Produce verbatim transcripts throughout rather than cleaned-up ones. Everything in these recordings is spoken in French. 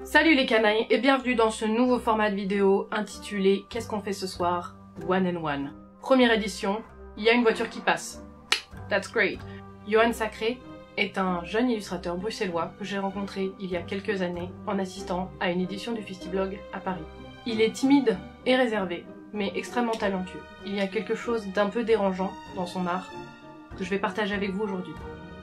Salut les canailles et bienvenue dans ce nouveau format de vidéo intitulé Qu'est-ce qu'on fait ce soir? One and One. Première édition, il y a une voiture qui passe. That's great. Johan Sacré est un jeune illustrateur bruxellois que j'ai rencontré il y a quelques années en assistant à une édition du Festiblog à Paris. Il est timide et réservé, mais extrêmement talentueux. Il y a quelque chose d'un peu dérangeant dans son art que je vais partager avec vous aujourd'hui.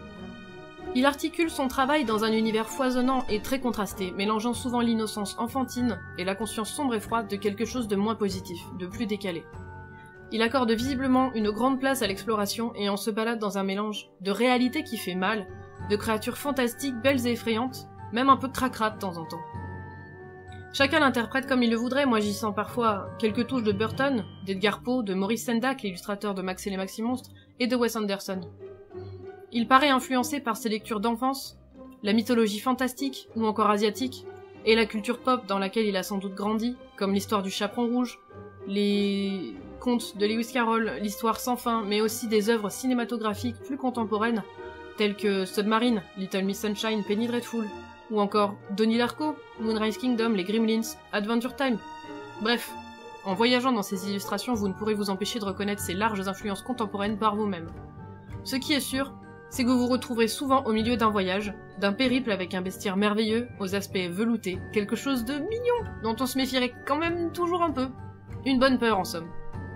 Il articule son travail dans un univers foisonnant et très contrasté, mélangeant souvent l'innocence enfantine et la conscience sombre et froide de quelque chose de moins positif, de plus décalé. Il accorde visiblement une grande place à l'exploration et on se balade dans un mélange de réalité qui fait mal, de créatures fantastiques, belles et effrayantes, même un peu cracra de temps en temps. Chacun l'interprète comme il le voudrait, moi j'y sens parfois quelques touches de Burton, d'Edgar Poe, de Maurice Sendak, l'illustrateur de Max et les Maxi Monstres, et de Wes Anderson. Il paraît influencé par ses lectures d'enfance, la mythologie fantastique ou encore asiatique, et la culture pop dans laquelle il a sans doute grandi, comme l'histoire du chaperon rouge, les contes de Lewis Carroll, l'histoire sans fin, mais aussi des œuvres cinématographiques plus contemporaines, telles que Submarine, Little Miss Sunshine, Penny Dreadful, ou encore Donnie Darko, Moonrise Kingdom, les Gremlins, Adventure Time. Bref, en voyageant dans ces illustrations, vous ne pourrez vous empêcher de reconnaître ces larges influences contemporaines par vous-même. Ce qui est sûr, c'est que vous vous retrouverez souvent au milieu d'un voyage, d'un périple avec un bestiaire merveilleux, aux aspects veloutés, quelque chose de mignon, dont on se méfierait quand même toujours un peu. Une bonne peur en somme.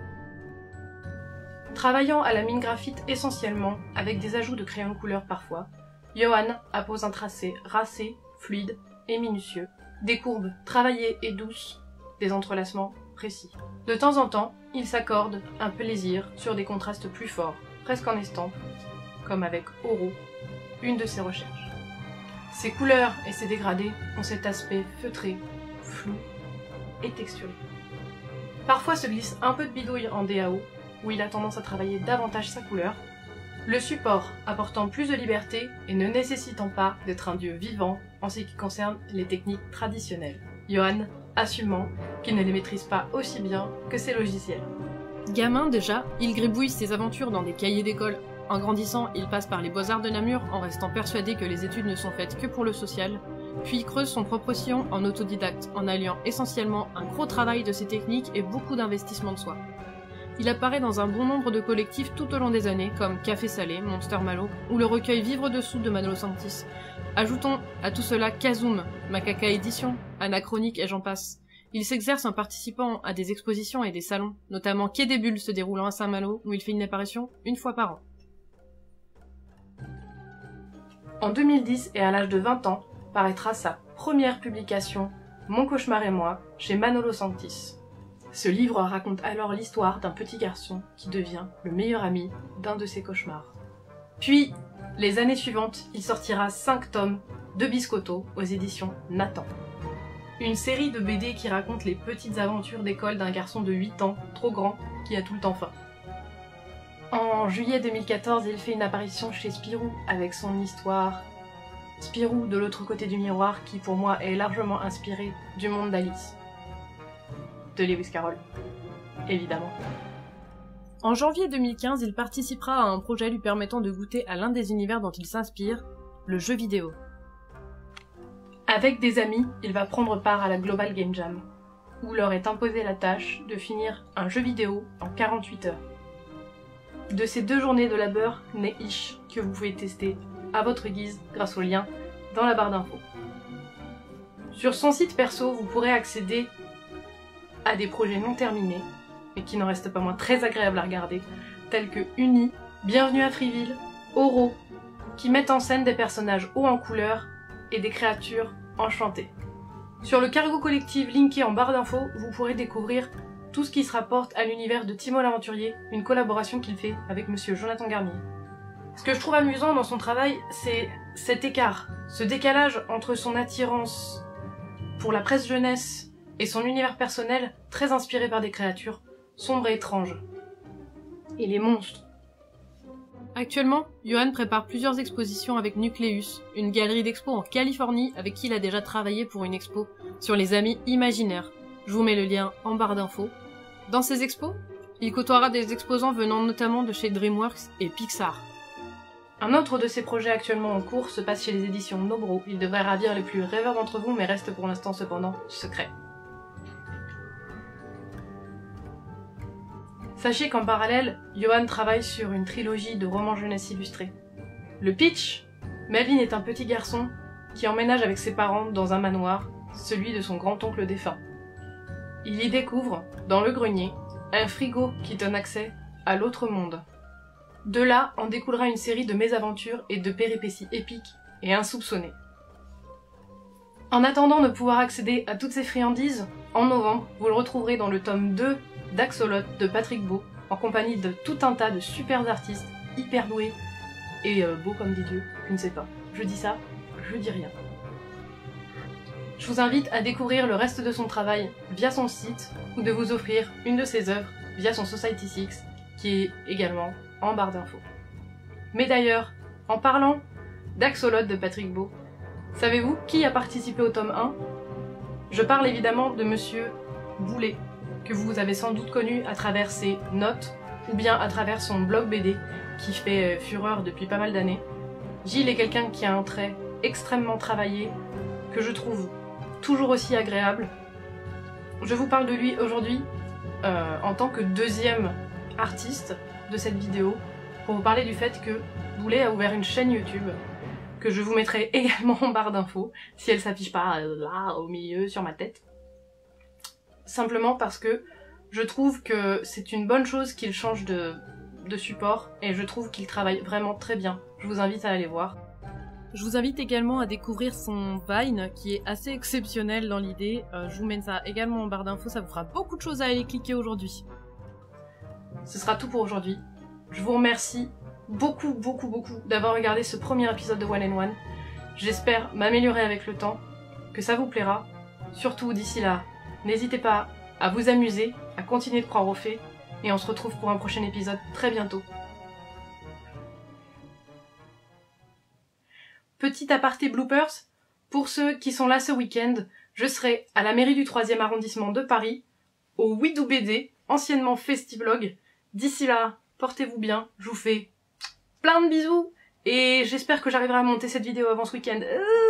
Travaillant à la mine graphite essentiellement, avec des ajouts de crayons de couleur parfois, Johan appose un tracé racé, fluide et minutieux, des courbes travaillées et douces, des entrelacements précis. De temps en temps, il s'accorde un plaisir sur des contrastes plus forts, presque en estampe, comme avec Oro, une de ses recherches. Ses couleurs et ses dégradés ont cet aspect feutré, flou et texturé. Parfois se glisse un peu de bidouille en D A O, où il a tendance à travailler davantage sa couleur, le support apportant plus de liberté et ne nécessitant pas d'être un dieu vivant en ce qui concerne les techniques traditionnelles. Johan assumant qu'il ne les maîtrise pas aussi bien que ses logiciels. Gamin déjà, il gribouille ses aventures dans des cahiers d'école. En grandissant, il passe par les Beaux-Arts de Namur en restant persuadé que les études ne sont faites que pour le social, puis il creuse son propre sillon en autodidacte, en alliant essentiellement un gros travail de ses techniques et beaucoup d'investissement de soi. Il apparaît dans un bon nombre de collectifs tout au long des années, comme Café Salé, Monster Malo, ou le recueil Vivre dessous de Manolo Santis. Ajoutons à tout cela Kazoom, Macaca Édition, Anachronique et j'en passe. Il s'exerce en participant à des expositions et des salons, notamment Quai des Bulles se déroulant à Saint-Malo, où il fait une apparition une fois par an. En deux mille dix et à l'âge de vingt ans, paraîtra sa première publication, Mon cauchemar et moi, chez Manolo Santis. Ce livre raconte alors l'histoire d'un petit garçon qui devient le meilleur ami d'un de ses cauchemars. Puis, les années suivantes, il sortira cinq tomes de Biscotto aux éditions Nathan. Une série de B D qui raconte les petites aventures d'école d'un garçon de huit ans, trop grand, qui a tout le temps faim. En juillet deux mille quatorze, il fait une apparition chez Spirou avec son histoire Spirou de l'autre côté du miroir qui pour moi est largement inspiré du monde d'Alice. De Lewis Carroll, évidemment. En janvier deux mille quinze, il participera à un projet lui permettant de goûter à l'un des univers dont il s'inspire, le jeu vidéo. Avec des amis, il va prendre part à la Global Game Jam, où leur est imposée la tâche de finir un jeu vidéo en quarante-huit heures. De ces deux journées de labeur naît Ish, que vous pouvez tester à votre guise grâce au lien dans la barre d'infos. Sur son site perso, vous pourrez accéder à des projets non terminés, mais qui n'en restent pas moins très agréables à regarder, tels que Uni, Bienvenue à Freeville, Oro, qui mettent en scène des personnages hauts en couleur et des créatures enchantées. Sur le cargo collectif linké en barre d'infos, vous pourrez découvrir tout ce qui se rapporte à l'univers de Timo l'Aventurier, une collaboration qu'il fait avec monsieur Jonathan Garnier. Ce que je trouve amusant dans son travail, c'est cet écart, ce décalage entre son attirance pour la presse jeunesse et son univers personnel très inspiré par des créatures sombres et étranges. Et les monstres. Actuellement, Johan prépare plusieurs expositions avec Nucleus, une galerie d'expo en Californie avec qui il a déjà travaillé pour une expo sur les amis imaginaires. Je vous mets le lien en barre d'infos. Dans ces expos, il côtoiera des exposants venant notamment de chez DreamWorks et Pixar. Un autre de ses projets actuellement en cours se passe chez les éditions Nobro. Il devrait ravir les plus rêveurs d'entre vous, mais reste pour l'instant cependant secret. Sachez qu'en parallèle, Johan travaille sur une trilogie de romans jeunesse illustrés. Le pitch: Melvin est un petit garçon qui emménage avec ses parents dans un manoir, celui de son grand-oncle défunt. Il y découvre, dans le grenier, un frigo qui donne accès à l'autre monde. De là en découlera une série de mésaventures et de péripéties épiques et insoupçonnées. En attendant de pouvoir accéder à toutes ces friandises, en novembre, vous le retrouverez dans le tome deux d'Axolot de Patrick Beau, en compagnie de tout un tas de super artistes, hyper doués et euh, beaux comme des dieux, je ne sais pas. Je dis ça, je dis rien. Je vous invite à découvrir le reste de son travail via son site ou de vous offrir une de ses œuvres via son Society six, qui est également en barre d'infos. Mais d'ailleurs, en parlant d'Axolot de Patrick Beau, savez-vous qui a participé au tome un? Je parle évidemment de Monsieur Boulet, que vous avez sans doute connu à travers ses notes ou bien à travers son blog B D qui fait fureur depuis pas mal d'années. Gilles est quelqu'un qui a un trait extrêmement travaillé, que je trouve toujours aussi agréable. Je vous parle de lui aujourd'hui euh, en tant que deuxième artiste de cette vidéo, pour vous parler du fait que Boulet a ouvert une chaîne YouTube, que je vous mettrai également en barre d'infos, si elle s'affiche pas là, au milieu, sur ma tête. Simplement parce que je trouve que c'est une bonne chose qu'il change de, de support, et je trouve qu'il travaille vraiment très bien. Je vous invite à aller voir. Je vous invite également à découvrir son Vine, qui est assez exceptionnel dans l'idée. Euh, je vous mets ça également en barre d'infos, ça vous fera beaucoup de choses à aller cliquer aujourd'hui. Ce sera tout pour aujourd'hui. Je vous remercie beaucoup, beaucoup, beaucoup d'avoir regardé ce premier épisode de One and One. J'espère m'améliorer avec le temps, que ça vous plaira. Surtout d'ici là, n'hésitez pas à vous amuser, à continuer de croire aux fées, et on se retrouve pour un prochain épisode très bientôt. Petit aparté bloopers, pour ceux qui sont là ce week-end, je serai à la mairie du troisième arrondissement de Paris, au Widou B D, anciennement Festiblog. D'ici là, portez-vous bien, je vous fais plein de bisous, et j'espère que j'arriverai à monter cette vidéo avant ce week-end. Euh